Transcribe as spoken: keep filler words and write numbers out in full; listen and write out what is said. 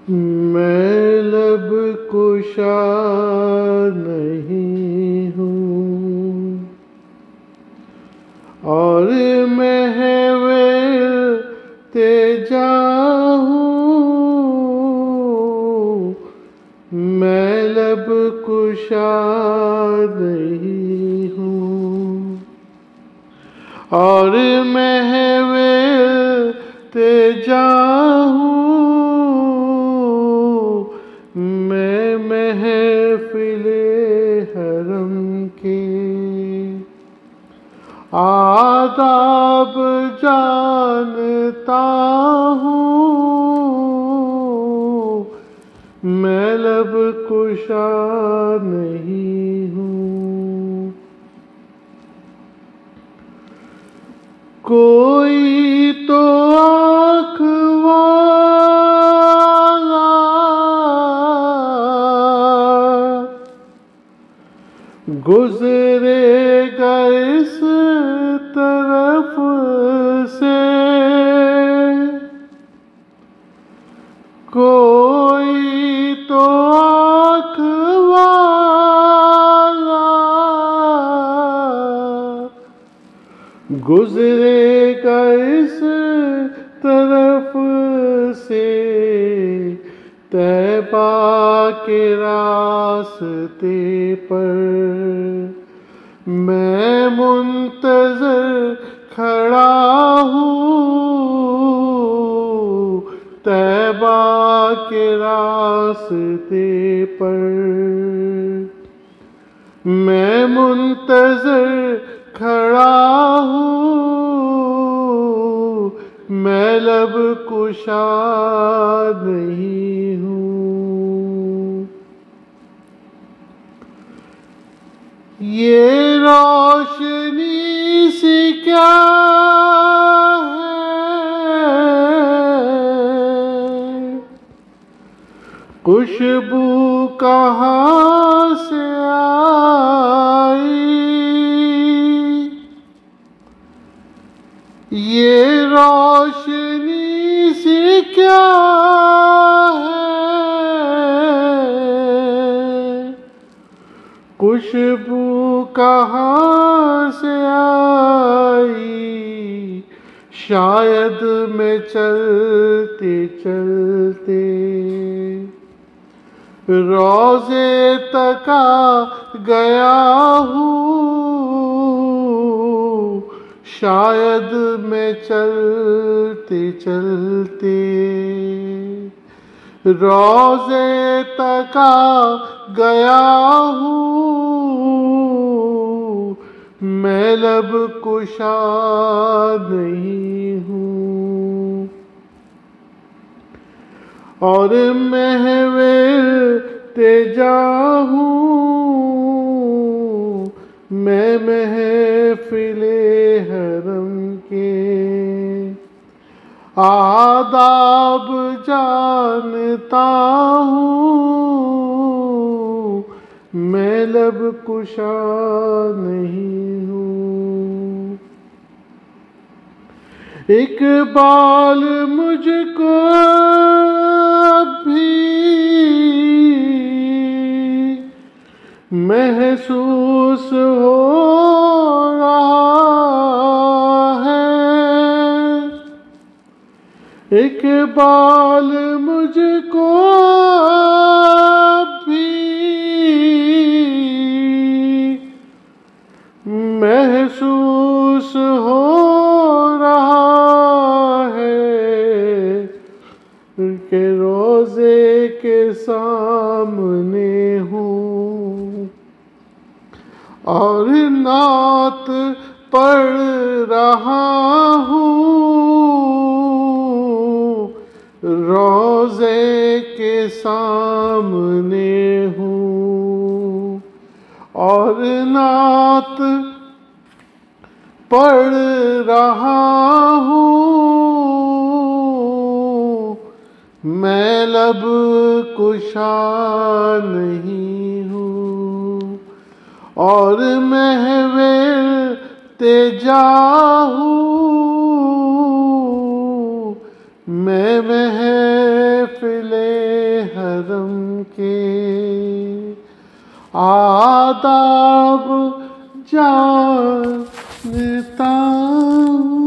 मैं लब कुशा नहीं हूँ और महविल तेजा हूँ। मैं लब कुशा नहीं हूँ और महविल तेजा हूँ। मैं महफिले हरम के आदाब जानता हूँ। मैं लब कुशा नहीं हूँ। कोई तो आँख वाला गुजरेगा इस तरफ से, कोई तो आँख वाला गुजरेगा इस तरफ से। तैबा के रास्ते पर मैं मुंतज़र खड़ा हूँ। तैबा के रास्ते पर मैं मुंतज़र खड़ा हूँ। मैं लब कुशा नहीं हूँ। ये रोशनी सी क्या है, खुशबू कहाँ से आई। ये रोशनी सी क्या है, खुशबू कहाँ से आई। शायद मैं चलते चलते रोज़े तक आ गया हूँ। शायद मैं चलते चलते रोज़े तक आ गया हूँ। मैं लब कुशा नहीं हूँ और महविल तेजा हूँ। मैं महफिले हरम के आदाब जानता हूँ। मैं लब कुशा नहीं हूँ। इकबाल मुझको भी महसूस हो रहा है। इकबाल मुझको भी महसूस हो रहा है कि रोज़े के सामने हूँ और नात पढ़ रहा हूँ। रोज़े के सामने हूँ और नात पढ़ रहा हूँ। मैं लब कुशा नहीं हूँ और महविल तेजा हूँ। मैं महफिले करम के आदाब जानता हूँ।